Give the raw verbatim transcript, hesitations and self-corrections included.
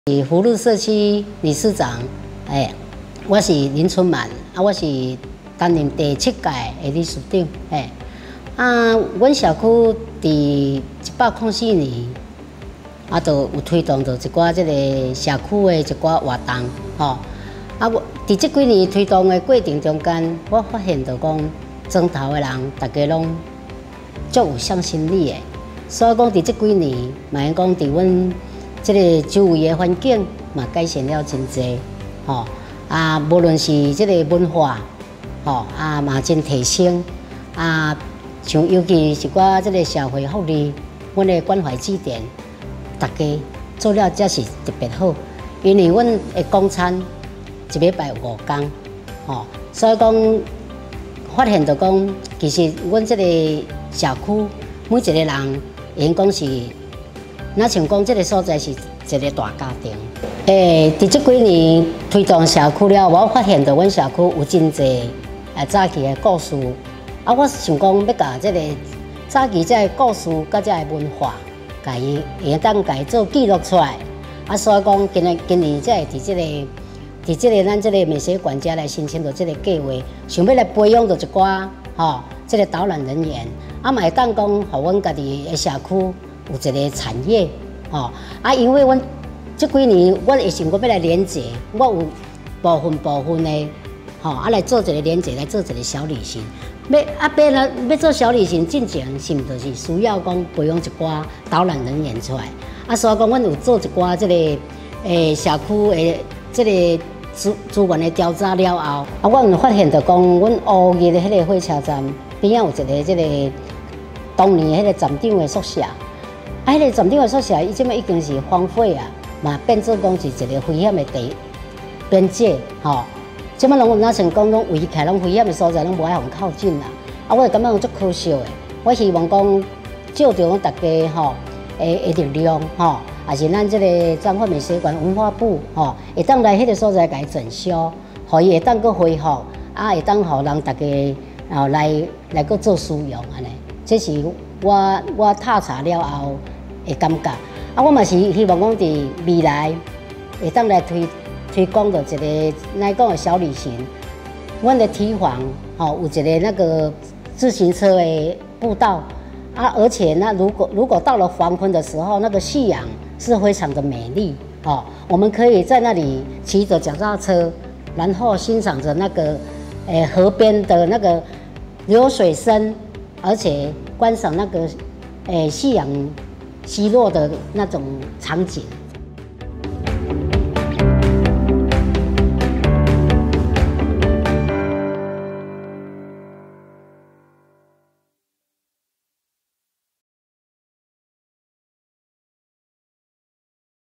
是福禄社区理事长，哎，我是林春满，啊，我是担任第七届的理事长，哎，啊，阮社区伫一百零四年，啊，就有推动着一寡即个社区的一寡活动，吼、哦，啊，我伫即几年推动的过程中间，我发现着讲，庄头的人大家拢足有向心力的，所以讲伫即几年，嘛讲伫阮。 即个周围的环境嘛改善了真侪，吼啊，无论是即个文化，吼啊嘛真提升，啊像尤其是寡即个社会福利，阮的关怀据点，大家做了才是特别好，因为阮的供餐一礼拜五天，吼，所以讲发现着讲，其实阮即个社区每一个人，因讲是。 那像讲，这个所在是一个大家庭。诶，伫这几年推动社区了，我发现到阮社区有真侪诶早期的故事。啊，我想讲要甲这个早期这个故事甲这个文化，甲伊会当甲伊做记录出来。啊，所以讲今日今年才会伫这个伫这个咱这个美食管家来申请到这个计划，想要来培养到一寡吼，这个导览人员，啊嘛会当讲，互阮家己的社区。 有一个产业，吼、哦、啊，因为阮这几年，我会想讲要来连结，我有部分部分的，吼、哦、啊来做一个连结，来做一个小旅行。要啊，要来要做小旅行进前，是毋就是需要讲培养一寡导览人员出来？啊，所以讲，阮有做一寡这个诶社区的这个资资源的调查了后，啊，我有发现到讲，阮乌日的迄个火车站边仔有一个这个当年迄个站长的宿舍。 啊，迄个站长的宿舍，伊即摆已经是荒废啊，嘛变做讲是一个危险的地边界，吼。即摆拢有哪像讲拢围起来，拢危险的所在，拢无爱互靠近啦。啊，我就感觉足可惜的。我希望讲，照着大家吼，诶诶力量吼，也是咱即个彰化美术馆文化部吼，会当来迄个所在甲伊整修，互伊会当搁恢复，啊会当互人大家后来来搁做使用安尼。这是我我踏查了后。 的感觉，啊，我嘛是希望讲伫未来会当来推推广到一个来讲的小旅行。阮的堤防吼有一个那个自行车的步道啊，而且那如果如果到了黄昏的时候，那个夕阳是非常的美丽哦。我们可以在那里骑着脚踏车，然后欣赏着那个诶、呃、河边的那个流水声，而且观赏那个诶、呃、夕阳。 西落的那种场景。